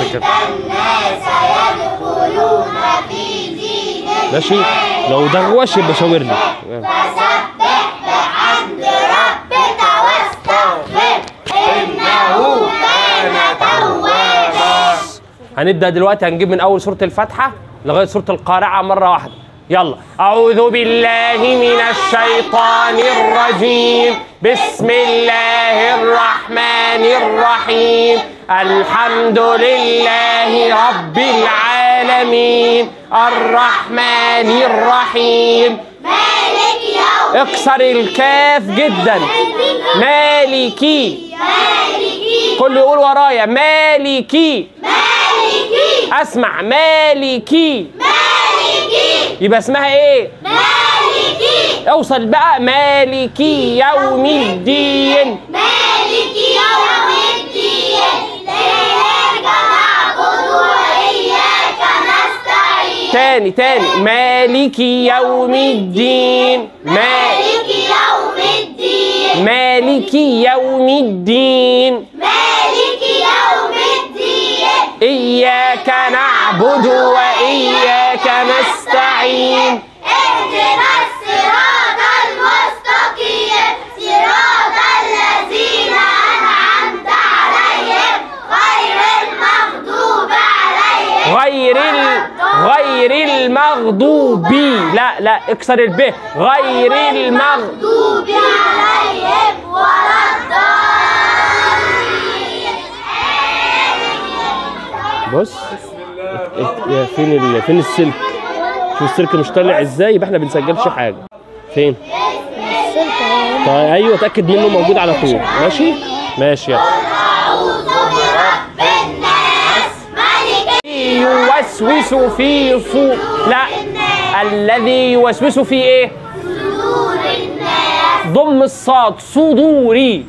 كده. ماشي. لو دغوش يبقى شاور لي. فسبح بحمد ربك واستغفر إنه كان توابا. هنبدأ دلوقتي، هنجيب من أول سورة الفاتحة لغاية سورة القارعة مرة واحدة. يلا. أعوذ بالله من الشيطان الرجيم. بسم الله الرحمن الرحيم. الحمد لله رب العالمين الرحمن الرحيم مالك يوم اكسر الكاف جدا. مالكي. كله يقول ورايا مالكي. اسمع مالكي. يبقى اسمها ايه؟ مالكي. اوصل بقى. مالكي يوم الدين. مالك يوم الدين. إياك نعبد وإياك نستعين. تاني. مالكي يوم الدين. مالك يوم الدين. مالكي يوم الدين. مالك يوم الدين. إياك نعبد وإياك نستعين. اهدنا الصراط المستقيم صراط الذين أنعمت عليهم غير المغضوب عليهم غير المغضوب. لا اكسر الب. غير المغضوب عليهم ولا الضالين. بص فين السلك؟ شوف السلك مش طالع ازاي، يبقى احنا بنسجلش حاجه. فين؟ طيب ايوه اتاكد منه موجود على طول. ماشي يلا. أعوذ برب الناس ملك يوسوس في لا، الذي يوسوس في ايه؟ صدور الناس. ضم الصاد. صدوري.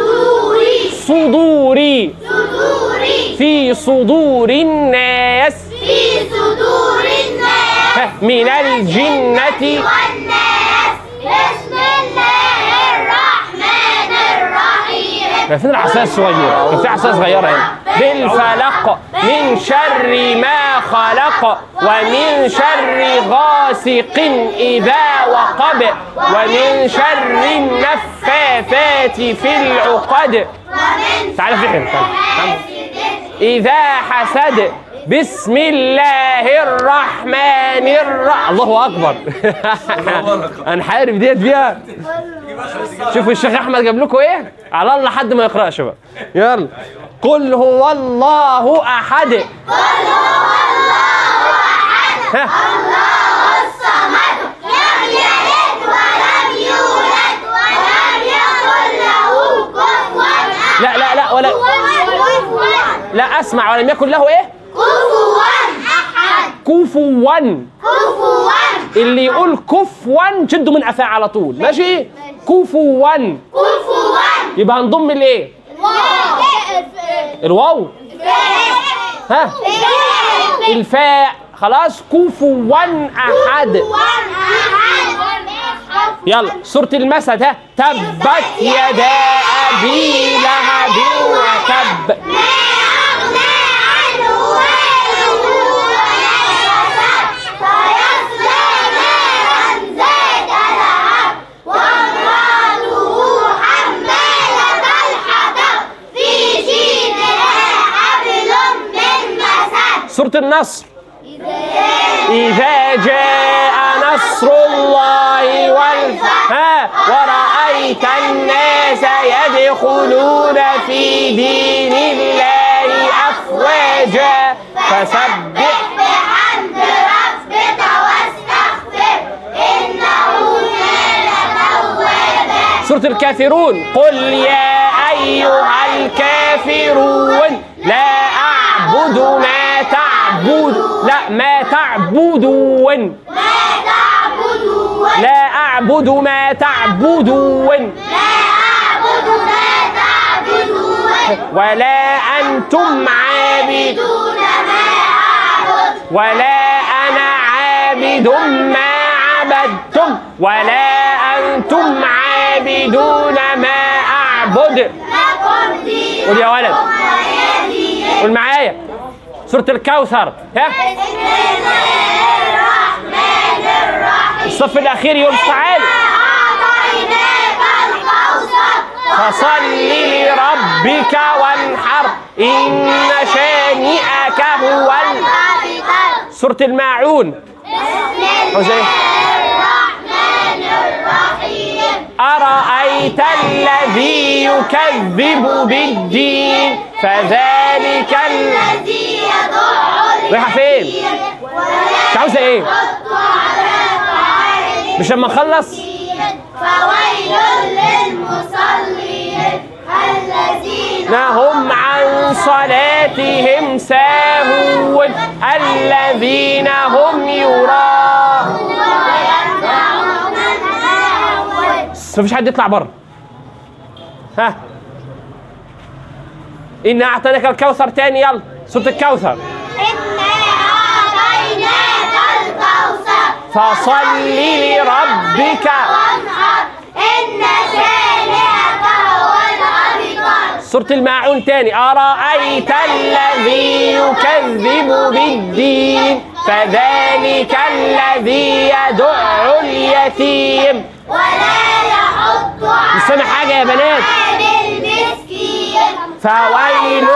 صدوري. في صدور الناس. في صدور الناس من الجنة والناس. بسم الله الرحمن الرحيم. كان فين العصاية الصغيرة؟ كان في عصاية صغيرة هنا. بالفلق من شر ما خلق ومن شر غاسق إذا وقب ومن شر النفاثات في العقد. تعالى في حين. إذا حسد. بسم الله الرحمن الرحيم. الله أكبر. هنحارب ديت بيها. شوفوا الشيخ أحمد جاب لكم إيه؟ على الله حد ما يقرأش بقى. يلا. قل هو الله أحد. قل هو الله أحد. الله الصمد. لم يلد ولم يولد ولم يكن له كفوا أحد. لا ولا لا اسمع. ولم يكن له ايه؟ كفوا أحد. كفوا. اللي يقول كفوا شده من قفاه على طول. ماشي. كفوا. يبقى هنضم الايه؟ الواو. ها الفاء. خلاص. كفوا احد. يلا سورة المسد. ها. تبت يدا أبي لهب وتب. سورة النصر. إذا جاء نصر الله والفتح ورأيت الناس يدخلون في دين الله أفواجا فسبح بحمد ربك واستغفر إنه كان توابا. سورة الكافرون. قل يا أيها الكافرون لا أعبد ما تعبد. لا ما تعبدون. لا أعبد ما تعبدون. ولا أنتم عابدون ما أعبد. ولا أنا عابد ما عبدتم ولا أنتم عابدون ما أعبد. لكم دينكم قول يا ولد. ولي دين. قول معايا. سورة الكوثر. ها بسم الله الرحمن الرحيم. الصف الأخير يقول تعالى أعطيناك الكوثر فصل لربك وانحر إن شانئك هو الأبتر. سورة الماعون. بسم الله الرحمن الرحيم. أرأيت الذي يكذب بالدين فذلك الذي يدع رايحة فين؟ انت عاوزة ايه؟ مش لما نخلص؟ فويل للمصلين الذين هم عن صلاتهم ساهون الذين هم يراءون. بس مفيش حد يطلع بره. ها إنا أعطيناك الكوثر تاني. يلا سورة الكوثر. إنا أعطيناك الكوثر فصل لربك وانحر إن شانئك هو الأبتر. سورة الماعون تاني. أرأيت الذي يكذب بالدين فذلك الذي يدع اليتيم ولا يحض مش سامع حاجة يا بنات. على المسكين فويل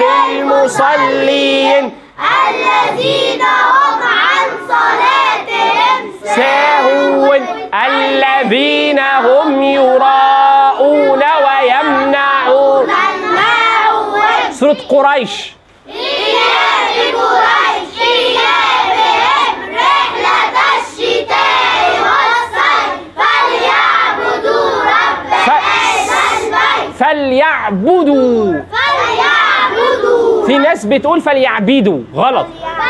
للمصلين الذين هم عن صلاتهم ساهون الذين هم يراءون ويمنعون. الماعون. سورة قريش. إيلاف قريش إيلافهم رحلة الشتاء والصيف فليعبدوا رب هذا البيت. فليعبدوا. فليعبدوا. في ناس بتقول فليعبدوا غلط.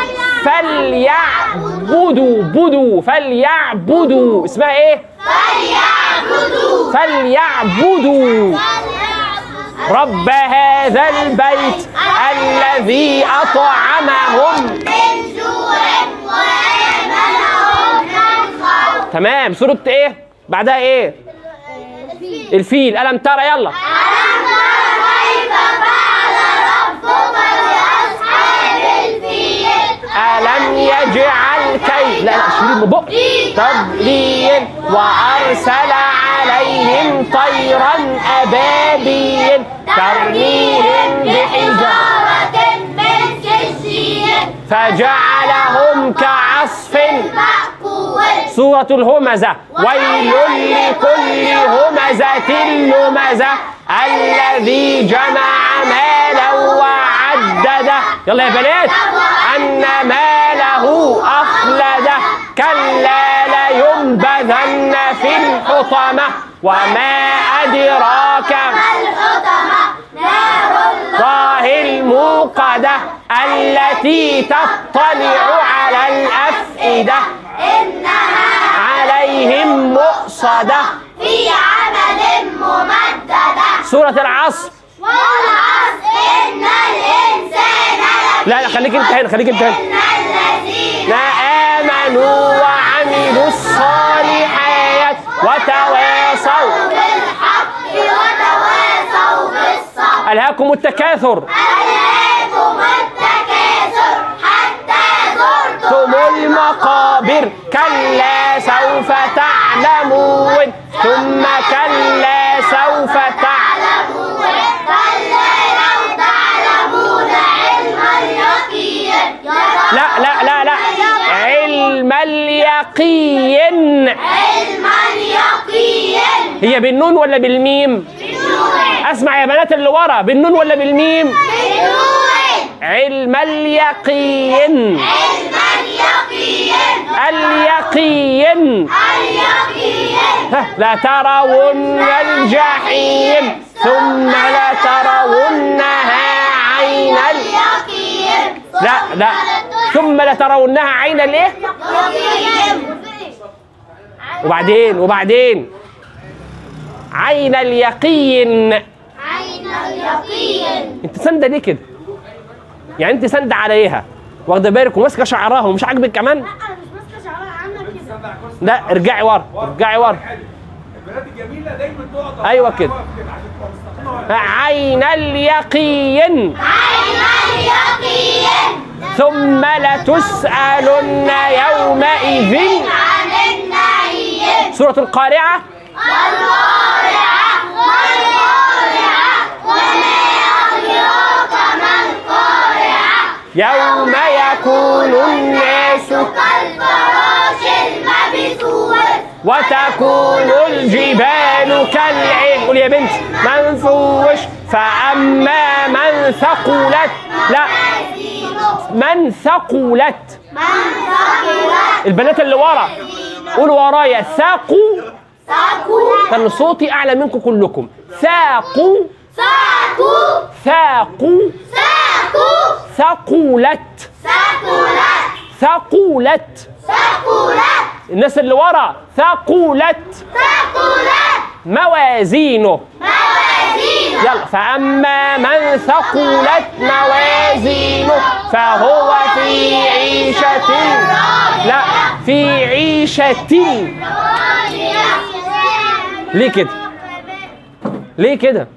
فليعبدوا فليعبدوا اسمها ايه؟ فليعبدوا. فليعبدوا رب هذا البيت الذي أطعمهم من جوع وآمنهم من خوف. تمام. سورة ايه؟ بعدها ايه؟ الفيل. ألم ترى. يلا. ألم تر كيف فعل ربك بأصحاب الفيل. ألم يجعل كيد لا شيلين من بق تضليل وأرسل عليهم طيرا أبابيل ترميهم بحجارة من سجيل فجعلهم كعصف مأكول. سورة الهمزة. ويل لكل همزة لمزة الذي جمع مالا وعدده. يلا يا بنات. أن ماله أخلده كلا لينبذن في الحطمة وما أدراك ما الحطمة نار الله الموقدة التي تطلع على الأفئدة إنها عليهم مؤصدة. في عمل ممددة. سورة العصر. والعصر إن الإنسان لا خليك انت هنا خليك انت هنا. إن الذين آمنوا وعملوا الصالحات وتواصوا بالحق وتواصوا بالصبر. ألهاكم التكاثر ألهاكم التكاثر حتى زرتم ثم المقابر كلا سوف تعلمون ثم كلا سوف تعلمون كلا لو تعلمون علم اليقين. لا لا لا لا علم اليقين. علم اليقين. هي بالنون ولا بالميم؟ بالنون. اسمع يا بنات اللي ورا بالنون ولا بالميم؟ بالنون. علم اليقين. علم اليقين. اليقين. اليقين. لترون الجحيم ثم لترونها عين اليقين. لا ثم لترونها عين الايه؟ اليقين. وبعدين عين اليقين. عين اليقين. انت ساندة ليه كده؟ يعني انت ساندة عليها واخده بالك وماسكه شعرها ومش عاجبك كمان؟ لا انا مش ماسكه شعرها عامله كده. لا ارجعي ورا ارجعي ورا. البنات الجميله دايما تقعد ايوه كده. عين اليقين. عين اليقين. ثم لتسألن يومئذ عن النعيم. سورة القارعة. القارعة ما القارعة وما أدراك ما القارعة يوم يكون الناس كالفراش المبثوث وتكون الجبال كالعهن. قول يا بنت منفوش. فأما من ثقلت، لا من ثقلت، البنات اللي ورا قولوا ورايا ثاقوا. كان صوتي أعلى منكم كلكم. ثاقوا ثاقوا ثقلت ثقلت. الناس اللي ورا ثقلت موازينه. يلا. فأما من ثقلت موازينه فهو في عيشة، لا في عيشة. ليه كده؟ ليه كده؟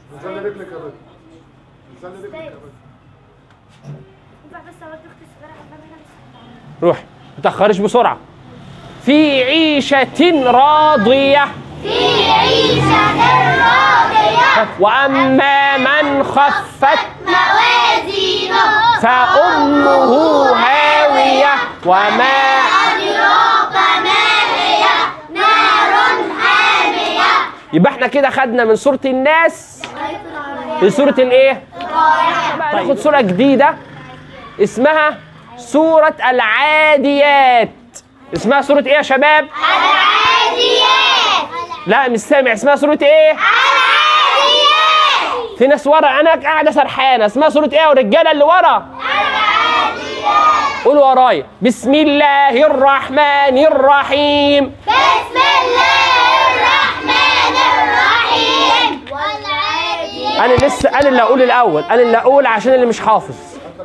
روح متأخرش بسرعة. في عيشة راضية. في عيشة راضية. وأما من خفت موازينه فأمه هاوية وما أدراك ما هي نار حامية. يبقى احنا كده خدنا من سورة الناس لسورة الايه؟ بقى ناخد سورة جديدة اسمها سورة العاديات. اسمها سورة ايه يا شباب؟ العاديات. لا مش سامع. اسمها سورة ايه؟ العاديات. في ناس ورا انا قاعدة سرحانة. اسمها سورة ايه والرجالة اللي ورا؟ العاديات. قولوا ورايا. بسم الله الرحمن الرحيم. بسم الله الرحمن الرحيم. والعاديات. انا اللي اقول الاول. انا اللي اقول عشان اللي مش حافظ.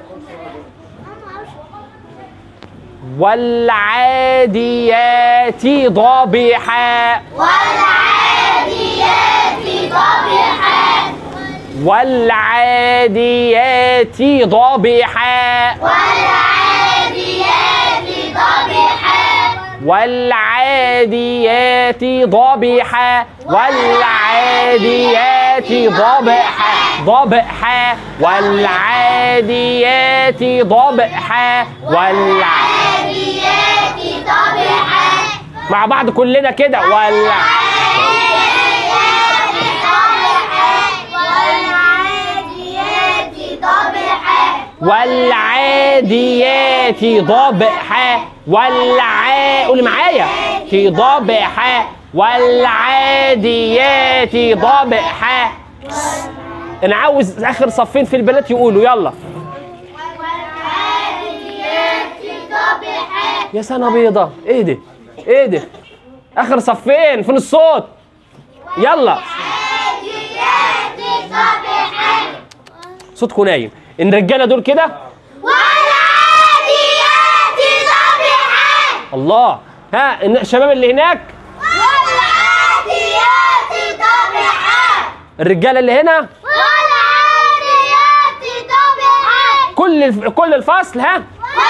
والعاديات ضبحا. والعاديات ضبحا. والعاديات ضبحا. والعاديات ضبحا. والعاديات ضبحا. والعاديات ضبحا. ضبحا. والعاديات ضبحا. والعاديات ضبحا. مع بعض كلنا كده. والعاديات ضبحا. قولي معايا. ضبحا. والعاديات ضبحا. انا عاوز اخر صفين في البنات يقولوا يلا. والعاديات ضبحا. يا سنة بيضة. ايه ده؟ ايه ده؟ اخر صفين فين الصوت؟ يلا. والعاديات ضبحا. صوتكم نايم. الرجاله دول كده. والعاديات ضبحا. الله. ها الشباب اللي هناك. والعاديات ضبحا. الرجاله اللي هنا. والعاديات ضبحا. كل الفصل. ها.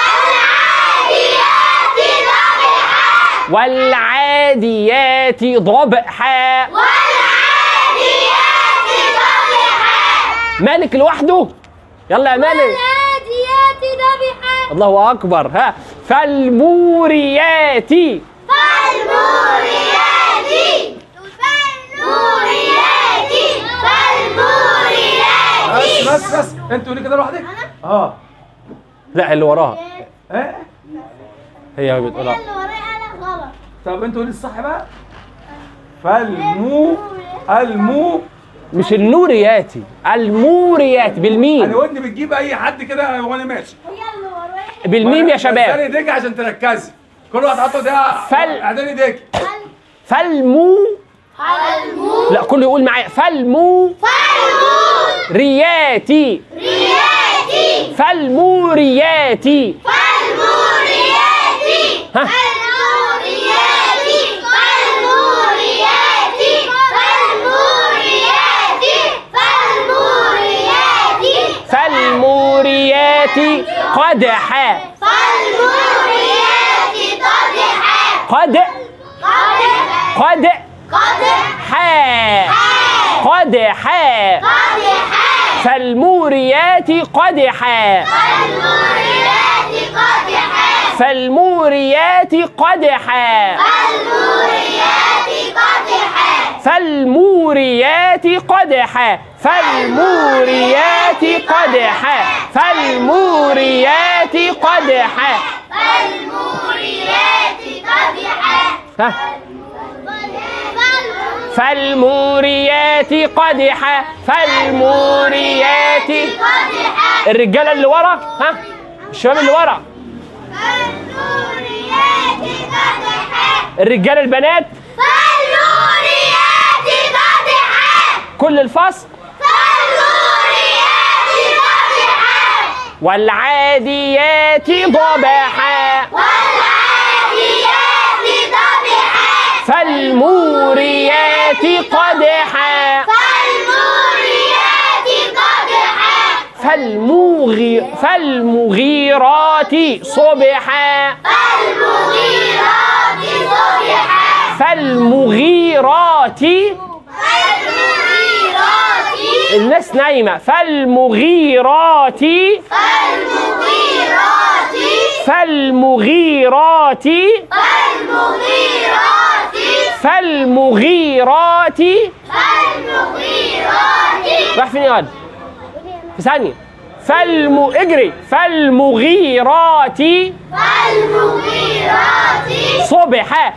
والعاديات والعاديات ضبحا. ضبحا. والعاديات ضبحا. مالك لوحده. يلا يا مالك. والعاديات ضبحا. الله اكبر. ها. فالموريات. فالموريات. فالموريات. فالموريات. بس انتوا اللي كده لوحدك؟ اه. لا اللي وراها ايه؟ هي بتقولها. اللي ورايا انا غلط. طب انتوا قولي الصح بقى. المو مش النورياتي. الموريات انا بالميم. ودني بتجيب اي حد كده وانا ماشي. هي اللي ورايا. بالميم يا شباب. استني ايديك عشان تركزي. كل واحد حاطه ده. اعدلي ايديك. فالمو. فالمو. لا كله يقول معايا. فالمو. فالمو. رياتي. رياتي. فالمورياتي. فالموريات. ها. فالموريات. فالموريات. فالموريات. فالموريات قدحا فالموريات قدحا قد حا قدحا فالموريات قدحا فالموريات قدحا فالموريات قدحا فالموريات قدحا فالموريات قدحا ها فالموريات قدحا فالموريات الرجاله اللي ورا ها الشباب اللي ورا الرجاله البنات فالموريات قدحا كل الفصل فالموريات قدحا والعاديات ضبحا والعاديات ضبحا فالموريات قدحا فالموريات قدحا فالمغيرات صبحا فالمغيرات صبحا فالمغيرات الناس نايمة فالمغيرات فالمغيرات فالمغيرات راح فين يا ولد؟ في ثانية اجري فالمغيرات صبحا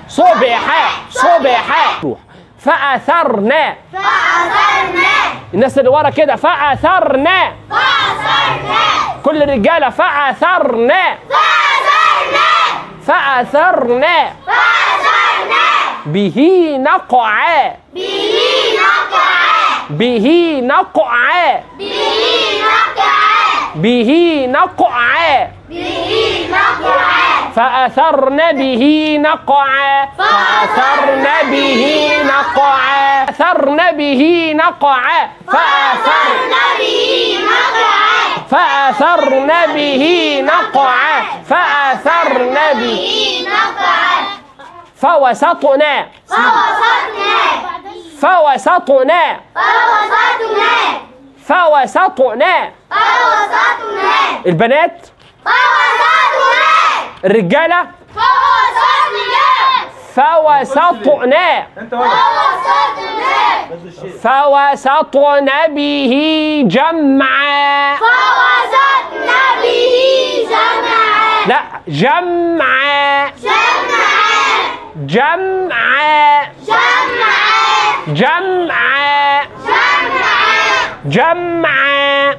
روح فأثرنا الناس اللي ورا كده فأثرنا كل الرجالة فأثرنا به نقعا به نقعا به نقعا فأثرن به نقعا فأثرن به نقعا أثرن به نقعا فأثرن به نقعا فأثرن به فوسطنا فوسطنا فوسطنا البنات الرجالة فوسطنا فوسطنا به جمعا لا جمعا جمعا جمعا جمعا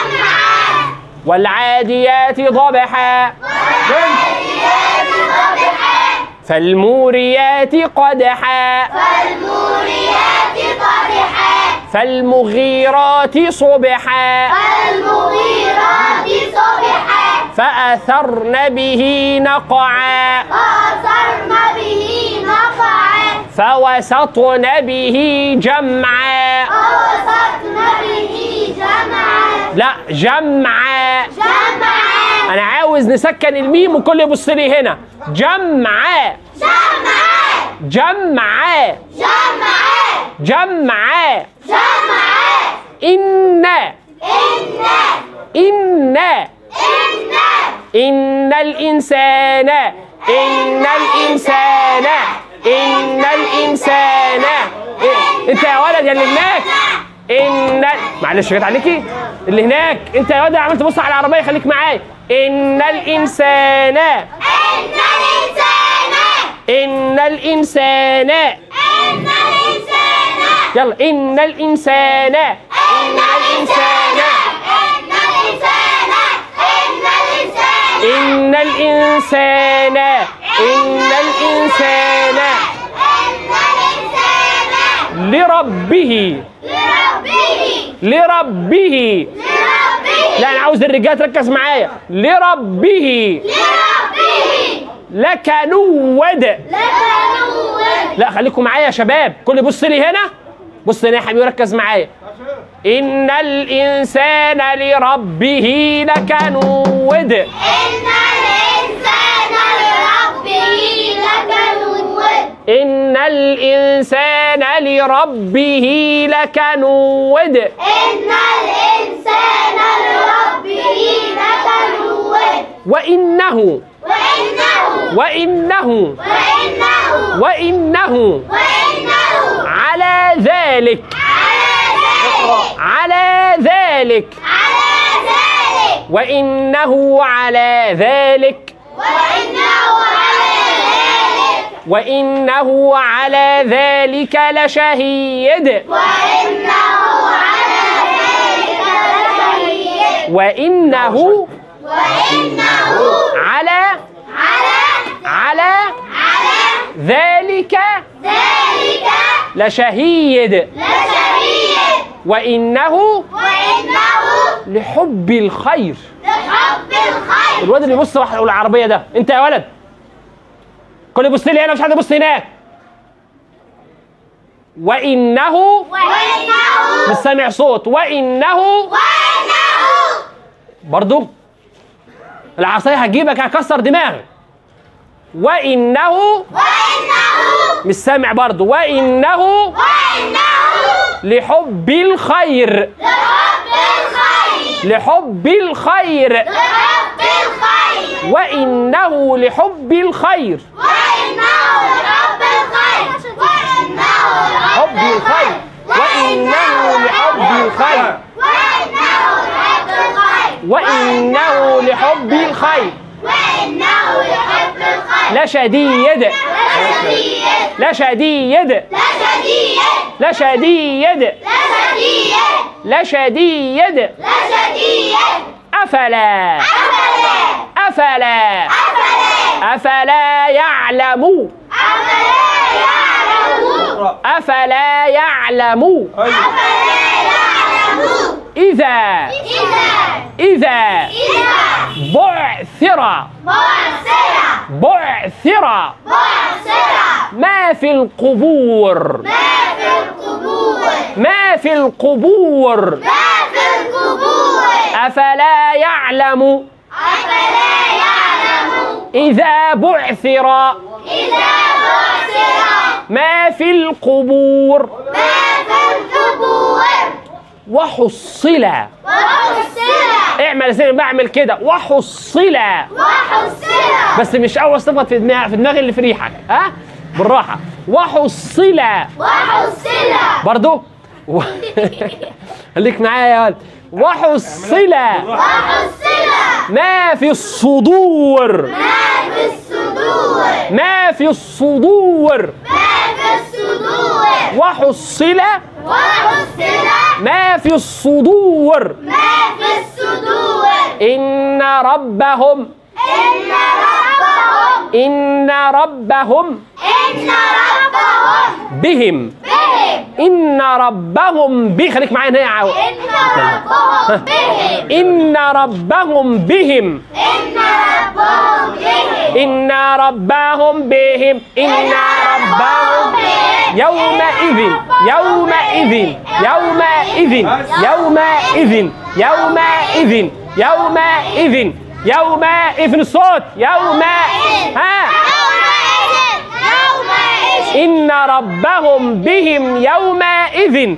والعاديات ضبحا فالموريات قدحا فالمغيرات صبحا فأثرن به نقعا فوسطن به جمعا لا جمعا أنا عاوز نسكن الميم وكل يبص لي هنا جمعا جمعا جمعا إن الإنسان انت يا ولد يا اللي هناك معلش جت عليكي اللي هناك انت يا ولد عملت تبص على العربيه خليك معايا ان الانسان يلا ان الانسان لربه لا انا عاوز الرجاله تركز معايا لربه لكنود لا خليكم معايا يا شباب كل يبص لي هنا بص هنا يا حبيبي ركز معايا إن الإنسان لربه لكنود. إن الإنسان لربه لكنود. إن الإنسان لربه لكنود. إن الإنسان لربه لكنود. وإنه على ذلك وإنه على ذلك لشهيد. وإنه على ذلك لشهيد. وإنه لحب الخير. الواد اللي يبص العربية ده، انت يا ولد كل يبص لي هنا، مش حد يبص هناك. وإنه مش سامع صوت. وإنه برضو العصاية هتجيبك، هكسر دماغك. وإنه مش سامع برضو. وإنه لحب الخير. وإنه لحب الخير. وإنه لحب الخير لشديد. أفلا يعلم إذا بعثر ما في القبور. أفلا يعلم إذا بعثر ما في القبور وحصل. اعمل زي ما بعمل كده. وحصل بس مش اول صفة في دماغي اللي في ريحك، ها بالراحة. وحصل برضو خليك معايا يا ولد. وحصل ما في الصدور. وحصل ما في الصدور. إن ربهم بهم. خليك معايا هنا يا عاوز. إن ربهم بهم يومئذ الصوت. إن ربهم بهم يومئذ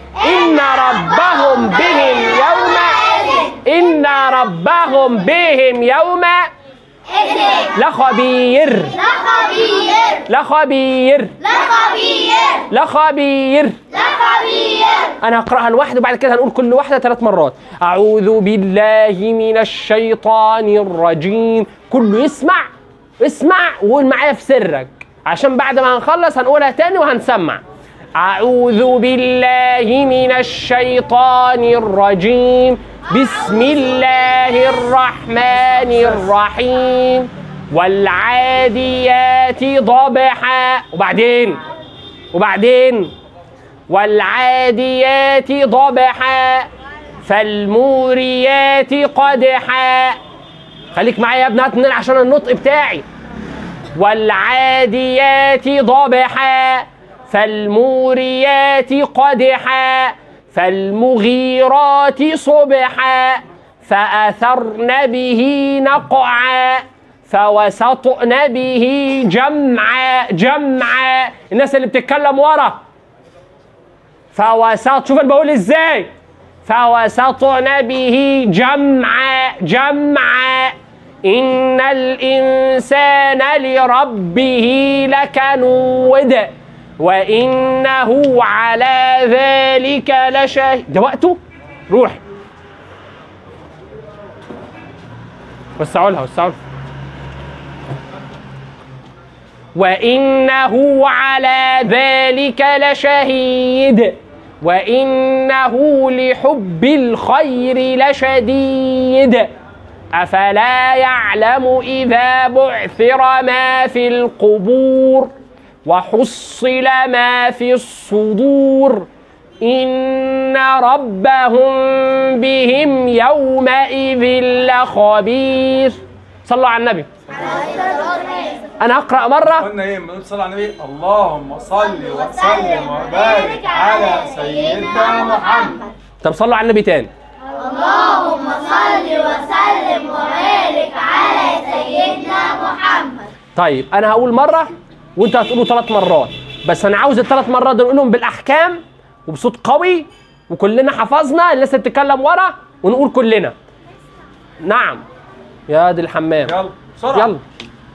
لخبير. أنا هقرأها لوحدي وبعد كده هنقول كل واحدة 3 مرات. أعوذ بالله من الشيطان الرجيم. كله اسمع وقول معايا في سرك، عشان بعد ما هنخلص هنقولها تاني وهنسمع. أعوذ بالله من الشيطان الرجيم. بسم الله الرحمن الرحيم. والعاديات ضبحا. وبعدين والعاديات ضبحا فالموريات قدحا. خليك معايا يا ابني، هتنقل عشان النطق بتاعي. والعاديات ضبحا فالموريات قدحا فالمغيرات صبحا فأثرن به نقعا فوسطن به جمعا. الناس اللي بتتكلم ورا فوسط، شوف انا بقول ازاي، فوسطن به جمعا إن الإنسان لربه لكنود وإنه على ذلك لشهيد. ده وقته، روح وسعوا لها. وإنه على ذلك لشهيد وإنه لحب الخير لشديد أفلا يعلم إذا بعثر ما في القبور وحصل ما في الصدور إن ربهم بهم يومئذ لخبير. صلوا على النبي. أنا هقرأ مرة. قلنا ايه؟ بنقول صلى على النبي. اللهم صل وسلم وبارك على سيدنا محمد. طب صلوا على النبي تاني. اللهم صل وسلم وبارك على سيدنا محمد. طيب أنا هقول مرة وأنت هتقولوا 3 مرات، بس أنا عاوز ال3 مرات دول نقولهم بالأحكام وبصوت قوي وكلنا حفظنا، الناس اللي بتتكلم ورا ونقول كلنا. نعم يا دي الحمام. يلا بسرعة. يلا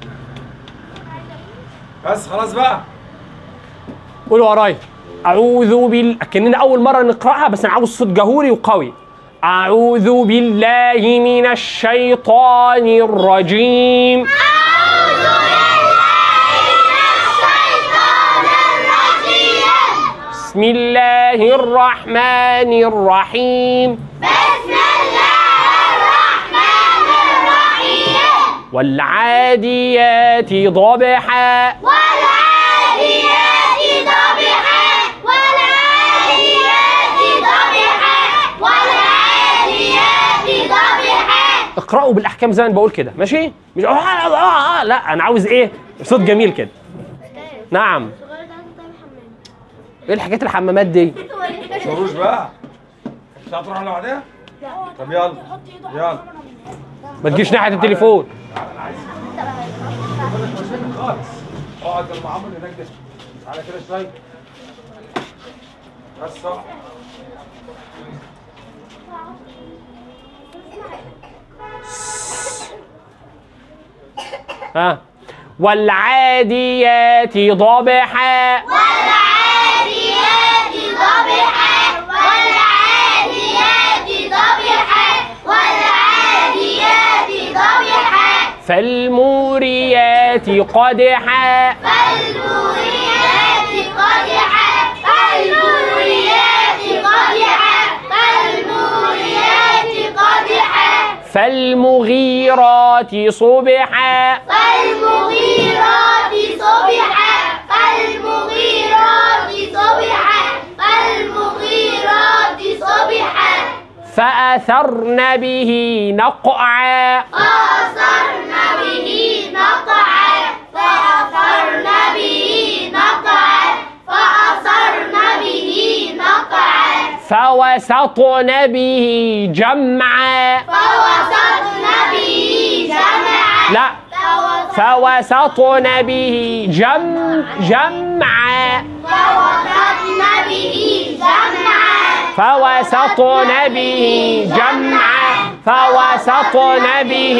بس خلاص بقى. قولوا ورايا. أعوذ كأننا أول مرة نقرأها، بس أنا عاوز صوت جهوري وقوي. أعوذ بالله من الشيطان الرجيم. أعوذ بالله من الشيطان الرجيم. بسم الله الرحمن الرحيم. بسم الله الرحمن الرحيم. والعاديات ضبحا. والعاديات ضبحا. والعاديات ضبحا. والعاديات ضبحا. اقرأوا بالأحكام زي ما بقول كده، ماشي؟ مش لا، أنا عاوز إيه؟ صوت جميل كده. نعم. إيه الحاجات الحمامات دي؟ شروش بقى. مش هتروح لوحدها؟ طب يلا يلا. ما تجيش ناحية التليفون. خالص. اقعد جنب عمرو هناك ده. تعالى كده شوية. بس صح. ها. والعاديات ضبحا. والعاديات ضبحا. والعاديات ضبحا. والعاديات ضبحا. فالموريات قدحا. فالموريات قدحا. فالموريات قدحا. فالموريات قدحا. فالمغيرات صبحا. فالمغيرات صبحا. فالمغيرات صبحا. فالمغيرات صبحا. فأثرن به نقعا. فأثرن به نقعا. فأثرن به نقعا. فأثرن به نقعا. فوسطن به جمعا. فوسطن به جمعا. لا، فوسطن به جمعا. فوسطن به جمعا. فوسطن به جمعا. فوسطن به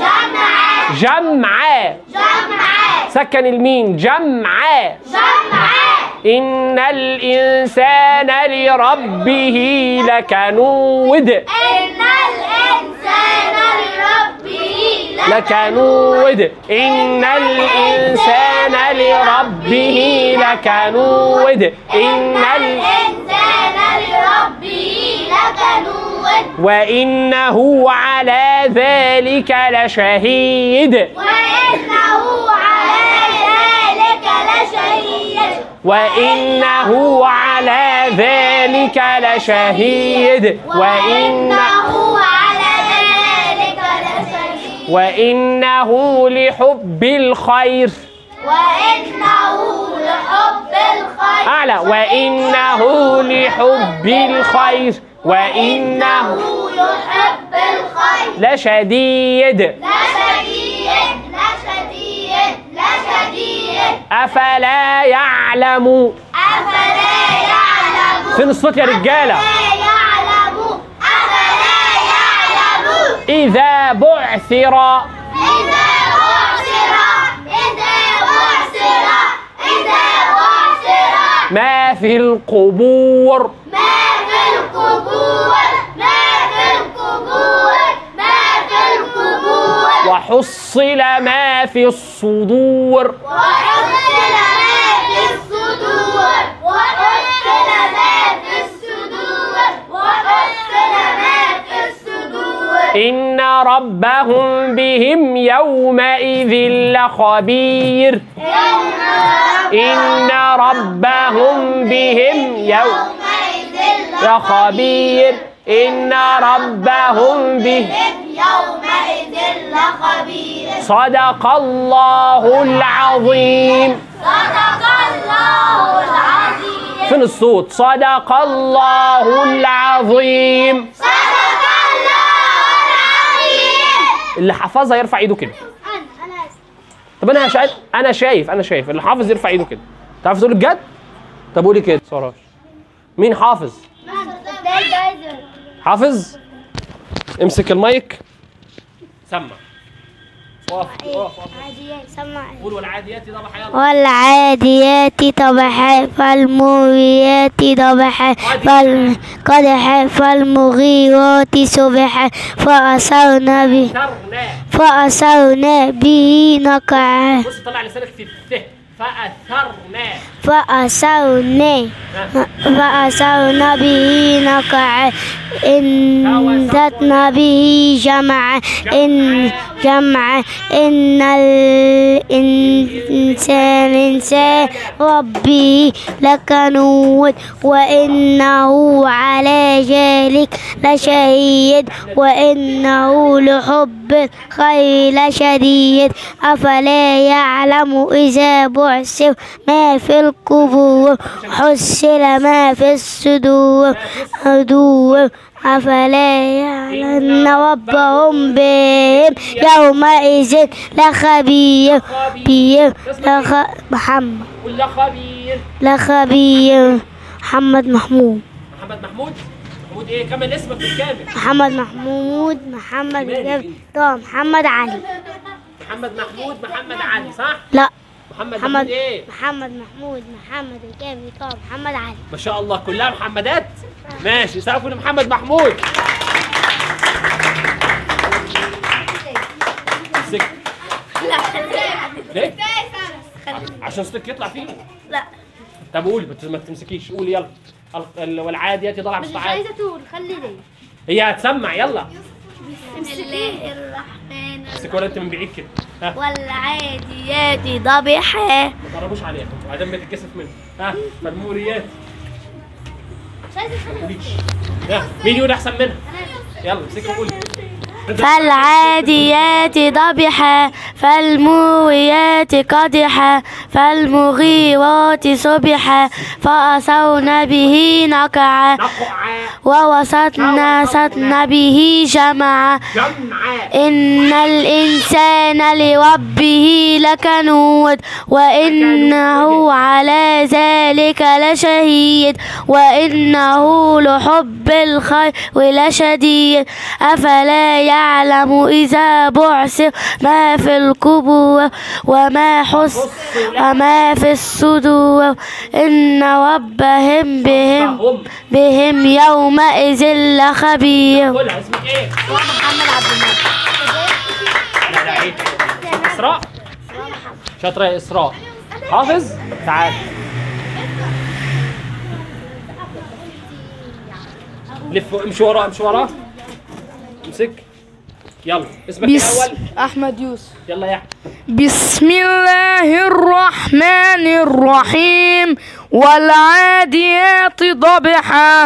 جمعا. جمعا. سكن الميم جمعا. جمعا. إن الإنسان لربه لكنود. إن الإنسان لربه لكنود. إن الإنسان لربه لكنود. إن الإنسان لربه لكنود. وإنه على ذلك لشهيد. وإنه على ذلك لشهيد. وإنه على ذلك لشهيد. وإنه على ذلك لشهيد. وإنه لحب الخير. وإنه لحب الخير أعلى. وإنه لحب الخير وإنه يحب الخير لشديد لشديد أفلا يعلم. أفلا يعلم فين الصوت يا رجالة؟ أفلا يعلم إذا بعثر ما في القبور وحصل ما في الصدور إن ربهم بهم يومئذ لخبير. إن ربهم بهم يومئذ لخبير. إن ربهم بهم يومئذ لخبير. صدق الله العظيم. صدق الله العظيم. فين الصوت؟ صدق الله العظيم. صدق الله العظيم. اللي حفظها يرفع ايده كده. أنا طب انا شايف اللي حافظ يرفع ايده كده. تعرف تقول بجد؟ طب قولي كده صراحة. مين حافظ؟ حافظ؟ امسك المايك. سمع. اقف. قول والعاديات ضبحا. يلا. والعاديات ضبحا فالموريات ضبحا فالقدح فالمغيرات صبحا فأثرنا به نقعا. بص طلع لسانك في الث. فأثرنا به نقعا انبتنا به جمعا إن الإنسان ربه لكنود وإنه على ذلك لشهيد وإنه لحب الخير لشديد أفلا يعلم إذا بعثر ما في القبور حصل ما في الصدور أفلا يعلم ربهم بهم يومئذ لخبير. محمد محمود. محمود ايه كمل اسمك بالكامل؟ محمد الجابي. محمد علي. محمد علي صح؟ لا محمد ايه؟ محمد الجابي. محمد علي. ما شاء الله كلها محمدات. ماشي سقفوا لمحمد محمود. امسك. ليه؟ عشان صوتك يطلع فيه؟ لا. طب قول ما تمسكيش. قول يلا. والعاديات ضبحا مش عايزة تقول خلي لي. هي هتسمع يلا. بسم الله الرحمن امسك ولا انت من بعيد كده. ها. والعاديات ضبحا. ما تقربوش عليها وبعدين بتتكسف منه. ها فالموريات. مش عايزة تقول. مين يقول احسن منها؟ يلا امسكي وقولي. فالعاديات ضبحا فالموريات قدحا فالمغيرات صبحا فأثرن به نقعا ووسطن به جمعا إن الإنسان لربه لكنود وإنه على ذلك لشهيد وإنه لحب الخير لشديد أفلا يعلم إذا بعثر ما في القبور وما في الصدور إن ربهم بهم يومئذ لخبير. قولها اسمك ايه؟ محمد عبد المجيد. لا عيب. اسراء. شاطرة يا اسراء. حافظ؟ تعال. لف امشي وراه. امسك. يلا اسمك الاول؟ احمد يوسف. يلا يا احمد. بسم الله الرحمن الرحيم والعاديات ضبحا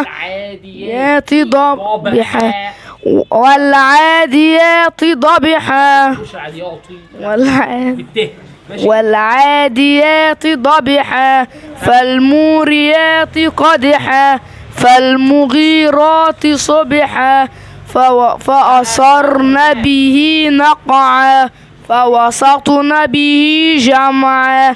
والعاديات ضبحا مش عادياتي. والعاديات بالته. والعاديات ضبحا فالموريات قدحا فالمغيرات صبحا فأثرن به نقعا فوسطن به جمعا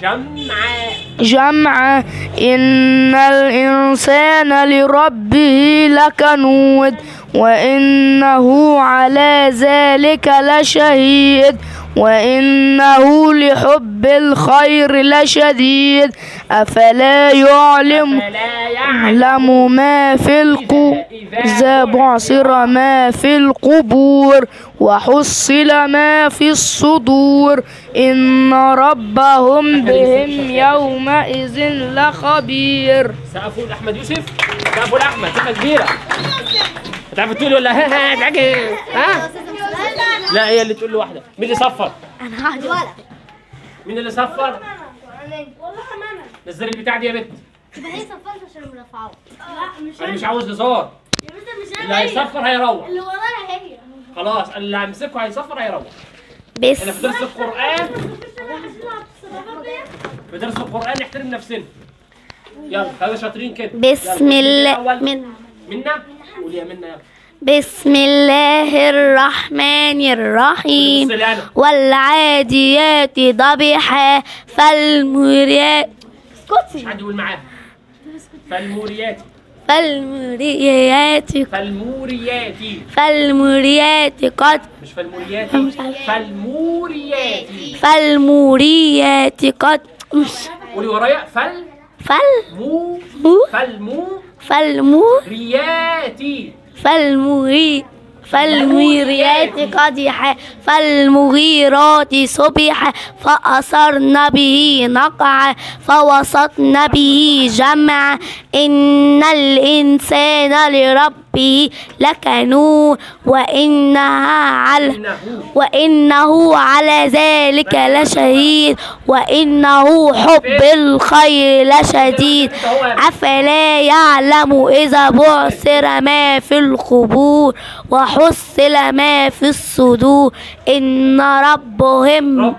إن الإنسان لربه لكنود وإنه على ذلك لشهيد وإنه لحب الخير لشديد أفلا يعلم ما في إذا بعثر ما في القبور وحصل ما في الصدور إن ربهم بهم يومئذ لخبير. سقفوا لأحمد يوسف، سقفوا لأحمد، ثقة كبيرة. هتعرف تقول ولا ها ها؟ لا هي اللي تقول له واحدة. مين اللي صفر؟ انا هاخد ولد. مين اللي صفر؟ والله حمامه. نزل البتاع دي يا بنت. طب هي صفرت عشان مرفعه. لا مش أنا مش عاوز هزار. يا بنت مش اللي هيصفر هيروح. اللي ورايا هي. خلاص اللي همسكه هيصفر هيروح. احنا في درس القرآن. في درس القرآن نحترم نفسنا. يلا خلينا شاطرين كده. بسم الله منا قول يا منا يلا. بسم الله الرحمن الرحيم والعاديات ضبحا فالموريات مش حد يقول معاها. فالموريات قد مش فالموريات قد قولي ورايا فالموريات قدحا فالمغيرات صبحا فأثرن به نقعا فوسطن به جمعا إن الإنسان لربه لكنود وإنه على ذلك لشهيد وإنه حب الخير لشديد أفلا يعلم إذا بعثر ما في القبور وحصل ما في الصدور إن ربهم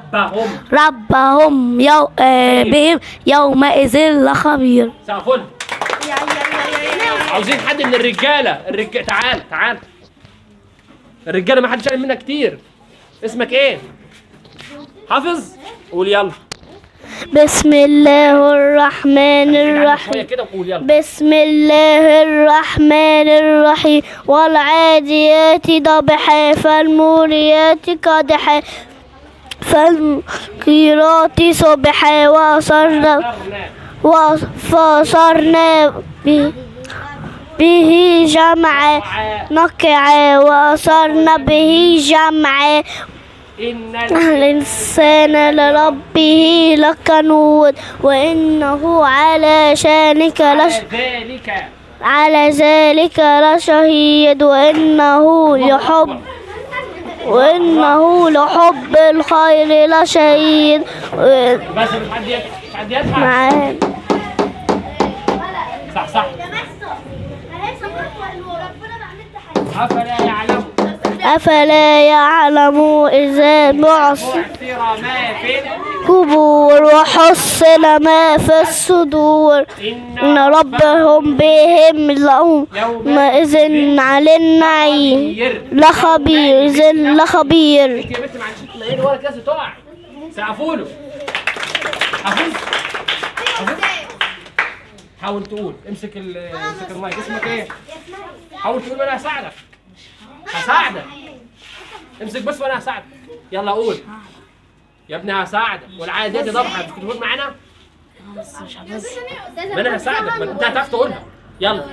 بهم يومئذ لخبير. سقفوا عاوزين حد من الرجاله. تعال الرجاله ما حدش قال منها كتير. اسمك ايه؟ حافظ؟ قول يلا. بسم الله الرحمن الرحيم. بسم الله الرحمن الرحيم والعاديات ضبحا فالموريات قدحا فالمغيرات صبحا وأثرن به جمعا نقعا وأثرن به جمعا إن الإنسان لربه لكنود وإنه على ذلك لشهيد وإنه لحب الخير لشديد. بس معانا صح أفلا يعلم إذا بعثر ما في القبور وحصل ما في الصدور إن ربهم بهم يومئذ على النعيم لخبير. انت يا بنت معلش تلاقيني ورا كاسه تقع. سقفوا له. حاول تقول. امسك المايك. اسمك ايه؟ حاول تقول وانا هساعدك. امسك بس وانا هساعدك. يلا قول يا ابني هساعدك. والعاديات ضبحا. كنت تقول معانا؟ ما انا هساعدك. ما انت هتعرف تقولها. يلا.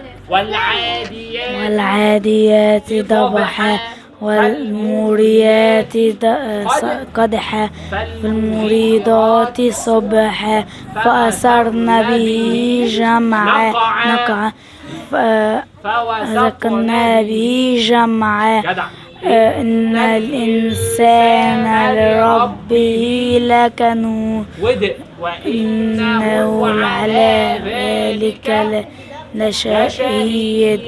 والعاديات ضبحا والموريات قدحا فالمريضات صبحا فأثرن به جمعا نقعا فوسطن به جمعا إن الإنسان لربه لكنود وإنه على ذلك لشهيد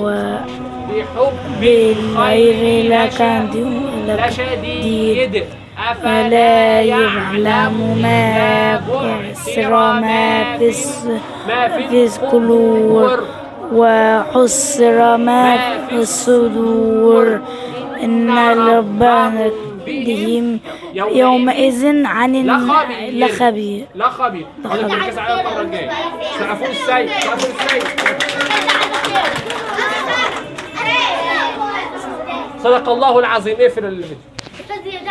وبحب الخير لشديد ولا يعلم ما كسر ما في القلوب وحسر ما في الصدور إن ربنا بهم يومئذ عن لخبير. لا خبير. هذا بنركز على المرة الجاية. سقفوا السيد. سقفوا السيد. صدق الله العظيم. اقفل الفيديو.